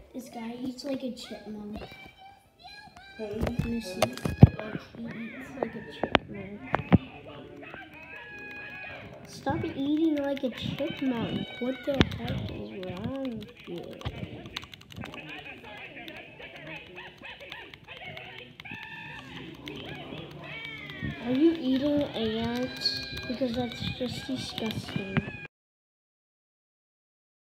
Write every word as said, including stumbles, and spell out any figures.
This guy eats like a chipmunk. Hey. You see? Like, he eats like a chipmunk. Stop eating like a chipmunk. What the heck is wrong with you? Are you eating ants? Because that's just disgusting.